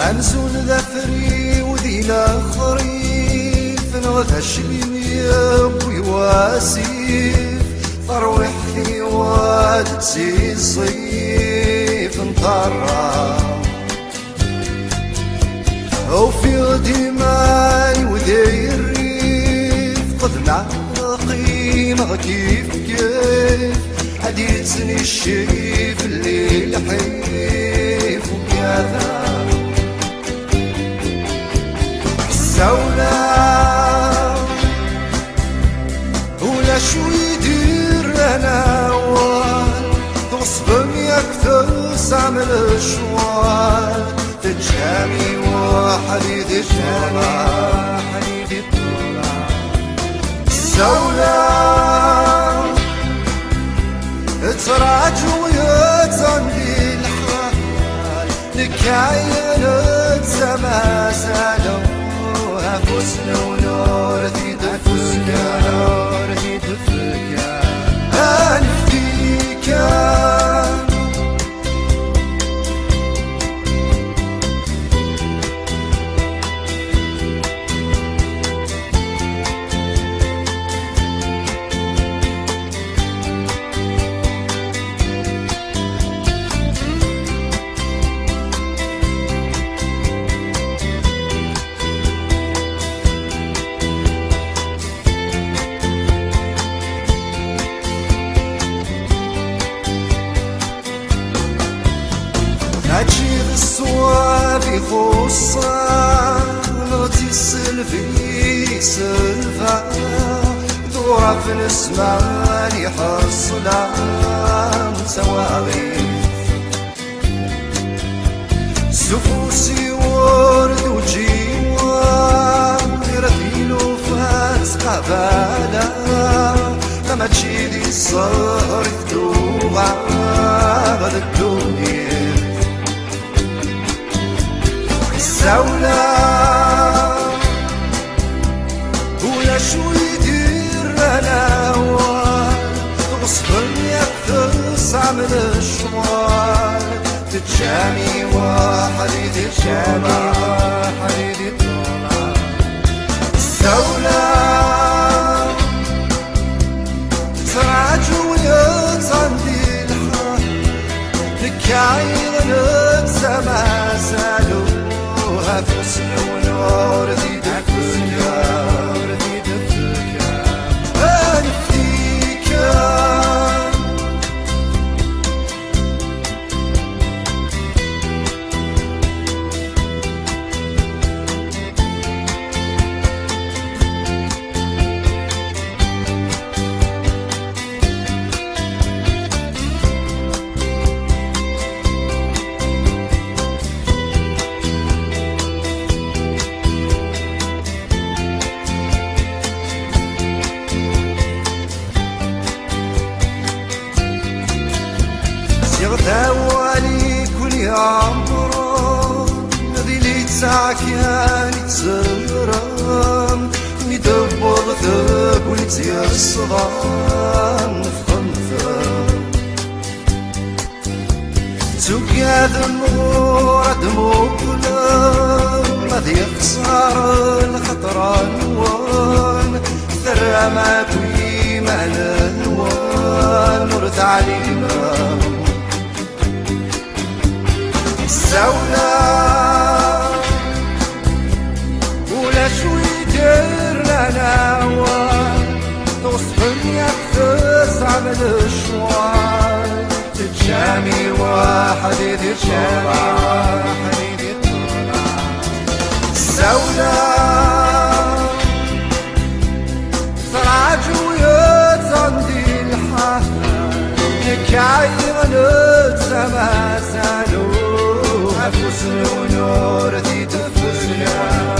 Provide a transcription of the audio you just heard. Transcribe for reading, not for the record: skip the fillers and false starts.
أمزون ذفري وذي الخريف نغذى الشبيب ويواسيف طروحي واد تسي الصيف نطرى وفي غدي ماي وذي الريف قد نعقيمة كيف كيف حديثني الشريف الليل حيف وكذا السولة ولا شو يدير أنا وال تصبني أكثر سعمل الشوال تجامي وحديد الطلع السولة تراج ويتزندي الحال لكاين تسمى سالوها فسنا ونور في دفكا نور في دفكا أنفيكا أجيب الصواب يخصا نغتي السلفي سلفا دورة في الاسمان يحصلا سواغيث سفوسي ورد وجيوان يرثيلو فاس قبالا لما تجيلي الصهر يفتوغا غدا الدنيا السولة ولا شو يدير أنا وال تغصبني أكثر عمل الشوال تتجامي وحديد الطلع حديد الطلع السولة تراج ويتصندي الحال لكاين السما سالو فسنا ونور في دفكا أنفيكا يغداوالي كل عمرو الذي لي تسعكان يتسرم يدبر ثب ويتيصغان فخنثم توكاد النور دمو كلهم ماذا يخسر الخطر الوان ثرى ما كوي معنى الوان نور تعليمه السولة ولا شو يدير أنا وال تصبني أكثر عمل الشوال تتجامي وحديد الطلع السولة تراج ويتصندي الحال لكاين السما سالو فسنا ونور في دفكا